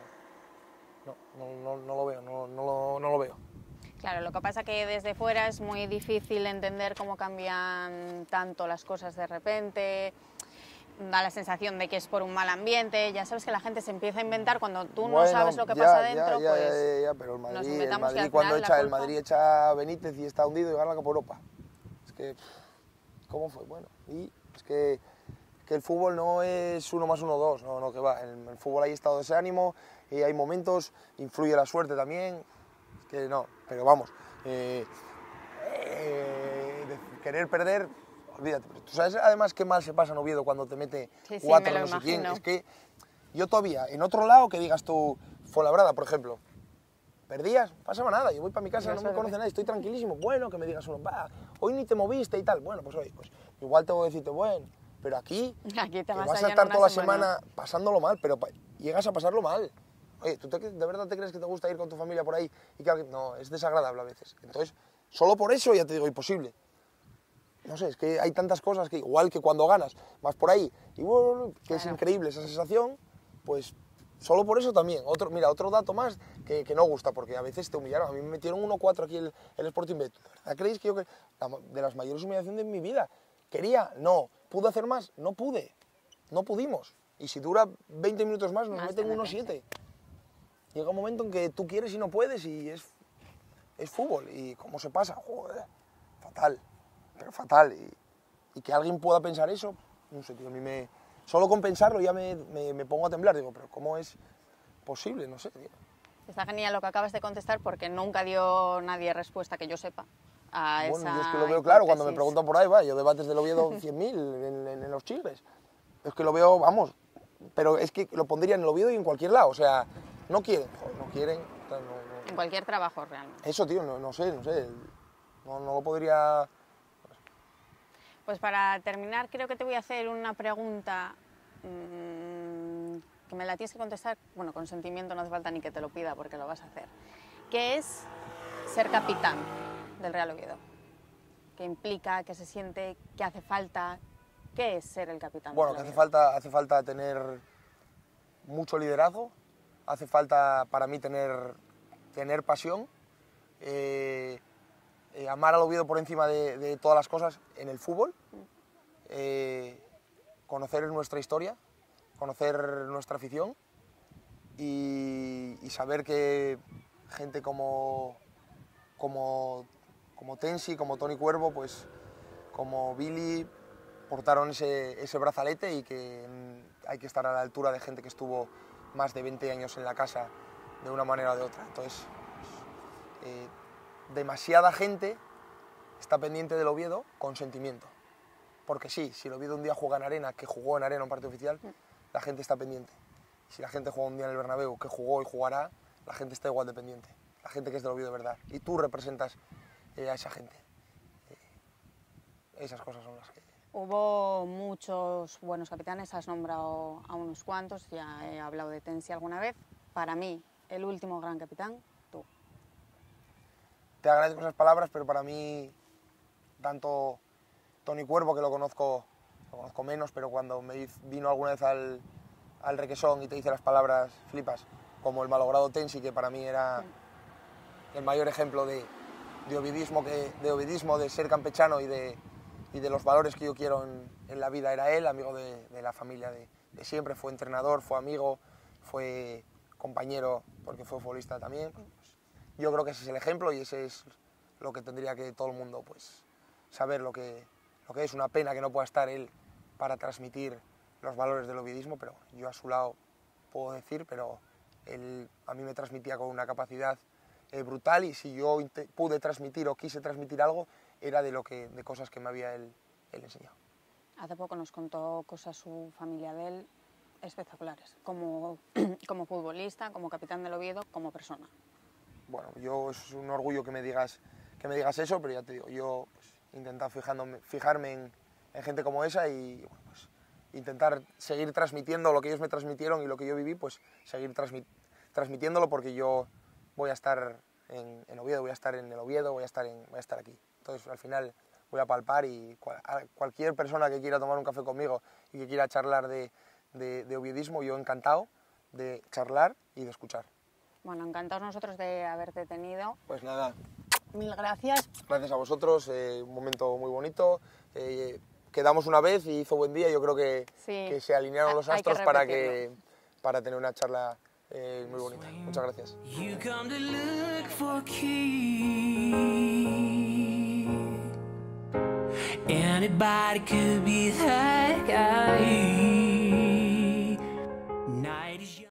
Speaker 2: No, no, no, no, no lo veo, no, no, lo, no lo veo.
Speaker 1: Claro, lo que pasa que desde fuera es muy difícil entender cómo cambian tanto las cosas de repente, da la sensación de que es por un mal ambiente, ya sabes que la gente se empieza a inventar cuando tú
Speaker 2: bueno,
Speaker 1: no sabes lo que
Speaker 2: ya,
Speaker 1: pasa
Speaker 2: ya,
Speaker 1: dentro,
Speaker 2: ya,
Speaker 1: pues
Speaker 2: ya, ya, ya, pero el
Speaker 1: nos
Speaker 2: Madrid, el
Speaker 1: inventamos que
Speaker 2: Madrid
Speaker 1: al
Speaker 2: cuando
Speaker 1: final
Speaker 2: echa,
Speaker 1: la
Speaker 2: el
Speaker 1: culpa...
Speaker 2: Madrid echa a Benítez y está hundido y gana la Copa Europa. Es que, ¿cómo fue? Bueno, y es que, que el fútbol no es uno más uno dos, no, no, que va, en el fútbol hay estado de ese ánimo y hay momentos, influye la suerte también, es que no, pero vamos, eh, eh, de querer perder, olvídate. ¿Tú sabes además qué mal se pasa en Oviedo cuando te mete
Speaker 1: sí, sí,
Speaker 2: cuatro
Speaker 1: me lo
Speaker 2: no sé quién?
Speaker 1: imagino.
Speaker 2: Es que yo todavía, en otro lado que digas tú, Fuenlabrada, por ejemplo, perdías, no pasaba nada, yo voy para mi casa,
Speaker 1: Yo
Speaker 2: no
Speaker 1: soy
Speaker 2: me conoce
Speaker 1: de-
Speaker 2: nadie, estoy tranquilísimo, bueno, que me digas uno, va, hoy ni te moviste y tal, bueno, pues hoy, pues igual tengo que decirte, bueno, pero aquí,
Speaker 1: Aquí te
Speaker 2: que
Speaker 1: vas
Speaker 2: vas
Speaker 1: allá
Speaker 2: a
Speaker 1: en
Speaker 2: estar
Speaker 1: una
Speaker 2: toda la
Speaker 1: semana.
Speaker 2: semana pasándolo mal, pero pa- llegas a pasarlo mal. Oye, ¿tú te- de verdad te crees que te gusta ir con tu familia por ahí y que alguien... No, es desagradable a veces. Entonces, solo por eso ya te digo, imposible. No sé, es que hay tantas cosas que igual que cuando ganas, vas por ahí y bueno, que es
Speaker 1: Claro.
Speaker 2: increíble esa sensación, pues solo por eso también. Otro, mira, otro dato más que, que no gusta, porque a veces te humillaron. A mí me metieron uno cuatro aquí el, el Sporting Bet. ¿De verdad creéis que yo, que la ma- de las mayores humillaciones de mi vida? ¿Quería? No. ¿Pude hacer más? No pude. No pudimos. Y si dura veinte minutos más, nos
Speaker 1: Más
Speaker 2: meten
Speaker 1: te
Speaker 2: uno
Speaker 1: meten,
Speaker 2: siete. Llega un momento en que tú quieres y no puedes y es, es fútbol. Y cómo se pasa, joder, fatal. Pero fatal. Y, y que alguien pueda pensar eso, no sé, tío, a mí me... Solo con pensarlo ya me, me, me pongo a temblar. Digo, pero ¿cómo es posible? No sé, tío.
Speaker 1: Está genial lo que acabas de contestar porque nunca dio nadie respuesta que yo sepa a
Speaker 2: Bueno,
Speaker 1: esa
Speaker 2: yo es que lo veo claro, cuando me
Speaker 1: hipótesis.
Speaker 2: preguntan por ahí, va, yo debates del Oviedo cien mil en, en, en los Chigres. Es que lo veo, vamos, pero es que lo pondría en el Oviedo y en cualquier lado, o sea, no quieren, joder, no quieren, o sea, no, no-
Speaker 1: En cualquier trabajo realmente.
Speaker 2: eso, tío, no, no sé, no sé, no, no lo podría...
Speaker 1: Pues para terminar, creo que te voy a hacer una pregunta mmm, que me la tienes que contestar, bueno, con sentimiento, no hace falta ni que te lo pida porque lo vas a hacer. ¿Qué es ser capitán del Real Oviedo? ¿Qué implica? ¿Qué se siente? ¿Qué hace falta? ¿Qué es ser el capitán
Speaker 2: Bueno,
Speaker 1: del
Speaker 2: que hace
Speaker 1: Oviedo?
Speaker 2: falta, hace falta tener mucho liderazgo, hace falta para mí tener, tener pasión, eh, eh, amar al Oviedo por encima de, de todas las cosas en el fútbol, eh, conocer nuestra historia, conocer nuestra afición y, y saber que gente como, como, como Tensi, como Toni Cuervo, pues, como Billy, portaron ese, ese brazalete y que mm, hay que estar a la altura de gente que estuvo más de veinte años en la casa de una manera o de otra. Entonces, pues, eh, demasiada gente está pendiente del Oviedo con sentimiento. Porque sí, si el Oviedo un día juega en Arena, que jugó en Arena un partido oficial, la gente está pendiente. Si la gente juega un día en el Bernabéu, que jugó y jugará, la gente está igual de pendiente. La gente que es del Oviedo de verdad. Y tú representas eh, a esa gente. Eh, esas cosas son las que...
Speaker 1: Hubo muchos buenos capitanes, has nombrado a unos cuantos, ya he hablado de Tensi alguna vez. Para mí, el último gran capitán, tú.
Speaker 2: Te agradezco esas palabras, pero para mí, tanto Toni Cuervo, que lo conozco, lo conozco menos, pero cuando me vino alguna vez al, al Requesón y te dice las palabras, flipas, como el malogrado Tensi, que para mí era el mayor ejemplo de, de, ovidismo, que, de ovidismo, de ser campechano y de, y de los valores que yo quiero en, en la vida. Era él, amigo de, de la familia de, de siempre, fue entrenador, fue amigo, fue compañero, porque fue futbolista también. Pues, yo creo que ese es el ejemplo y ese es lo que tendría que todo el mundo pues, saber lo que, lo que es. Una pena que no pueda estar él para transmitir los valores del ovidismo, pero yo a su lado puedo decir, pero él a mí me transmitía con una capacidad eh, brutal, y si yo pude transmitir o quise transmitir algo, era de, lo que, de cosas que me había él, él enseñado.
Speaker 1: Hace poco nos contó cosas su familia de él espectaculares, como, como futbolista, como capitán del Oviedo, como persona.
Speaker 2: Bueno, yo es un orgullo que me digas, que me digas eso, pero ya te digo, yo pues, intento fijándome, fijarme en, en gente como esa y bueno, pues, intentar seguir transmitiendo lo que ellos me transmitieron y lo que yo viví, pues seguir transmit, transmitiéndolo, porque yo voy a estar en, en Oviedo, voy a estar en el Oviedo, voy a estar, en, voy a estar aquí. Entonces al final voy a palpar, y cual, a cualquier persona que quiera tomar un café conmigo y que quiera charlar de, de, de oviedismo, yo encantado de charlar y de escuchar.
Speaker 1: Bueno, encantados nosotros de haberte tenido.
Speaker 2: Pues nada.
Speaker 1: Mil gracias.
Speaker 2: Gracias a vosotros, eh, un momento muy bonito. Eh, quedamos una vez y hizo buen día, yo creo que,
Speaker 1: sí.
Speaker 2: que se alinearon los astros
Speaker 1: que
Speaker 2: para, que, para tener una charla eh, muy bonita. Muchas gracias. Anybody could be that guy.